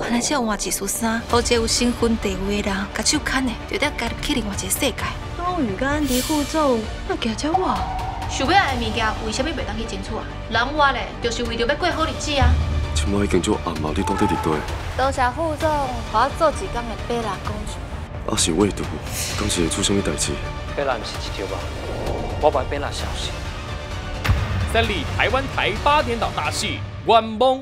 原来这有换一束衫，好这有身份地位的人，甲手牵的，就得加入去另外一个世界。 高宇甲安迪副总，那惊着我。 想要爱的物件，为什么袂当去争取啊？人活咧，就是为着要过好日子啊！ 即摆已经做暗嘛，你到底伫倒？ 多谢副总，互我做一工的贝拉公主。 啊是未读，当时会出什么代志？ 贝拉不是一条吧？我把贝拉消息。 3立台湾台8点档大戏《圆梦》。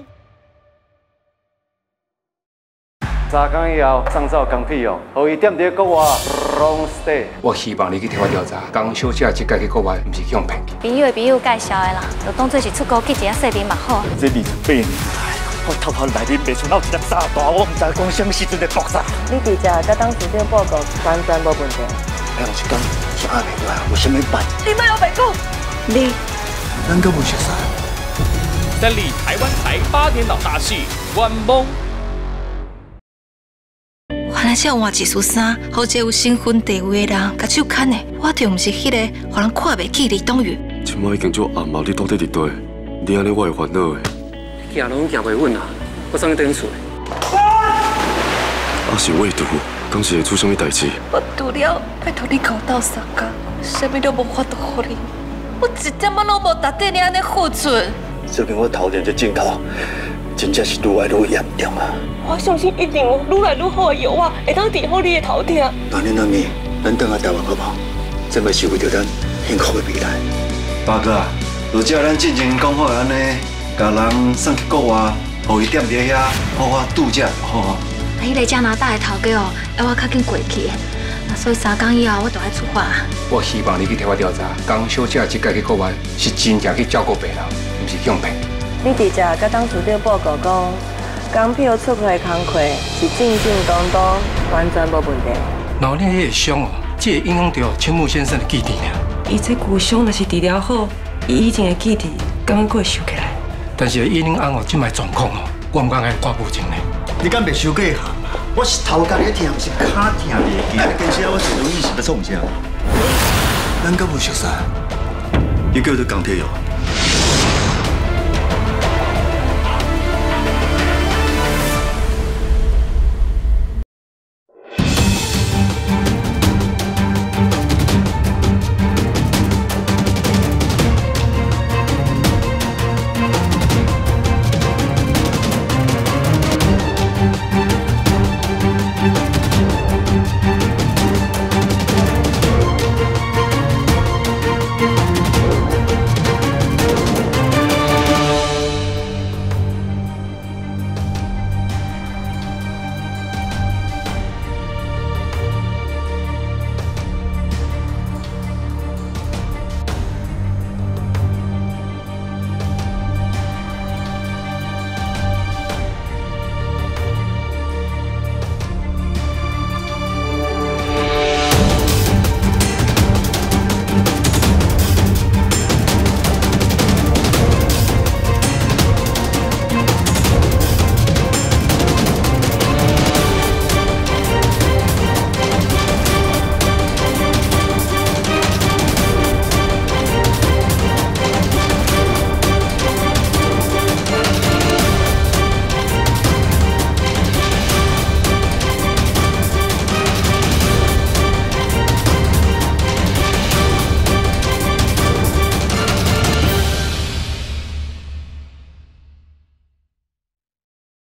3天以后上灶工屁哦，互伊踮伫国外 long stay。 我希望你去替我调查，江小姐即届去国外，毋是去用骗去。 朋友的朋友介绍的啦，就当做是出国去一下说明嘛好。 这28年来，我偷偷内面卖出了一粒炸弹，我唔知讲什么时阵会爆炸。 你伫遮甲当市长报告，完全无问题。 还有一天，是阿袂过来，有啥物办？ 你莫有白讲，你， 咱阁无熟悉。 3立台湾台8点档大戏《圆梦》。 原来这有换一束衫，好这有身份地位的人，甲手牵的，我就毋是迄个互人看袂起李东宇。 即摆已经做暗嘛，你到底伫倒？你安尼我会烦恼的。 行拢行袂稳啊，我送你等厝。 啊是未读，当时会出什么代志？ 我除了拜托你交到三工，啥物都无法度互你，我一点仔拢无值得你安尼付出。 最近我头前这镜头，真正是愈来愈严重啊！ 我相信一定有愈来愈好的药啊，会当治好你的头痛。 那年那年，咱等下台湾好不好？这么是为着咱幸福的未来。 大哥，就照咱进前讲好的安尼，甲人送去国外，互伊踮伫遐好好度假就好啊。 迄个加拿大的头家哦，要我较紧过去，所以3天以后我就要出发。 我希望你去替我调查，江小姐即届去国外是真正去照顾别人，毋是去用骗。 你伫遮甲当市长报告讲，港票出去的工课是正正当当，完全无问题。 老年迄个伤哦，这会影响到青木先生的记忆呢。 伊这旧伤若是治疗好，伊以前的记忆敢会想起来？ 但是伊恁翁哦，即摆状况哦，我唔敢爱挂无情呢。 你敢袂收过下？我是头壳咧疼，是脚疼袂记。跟时我是轮椅是要创啥？咱阁无熟悉。伊叫做钢铁哦。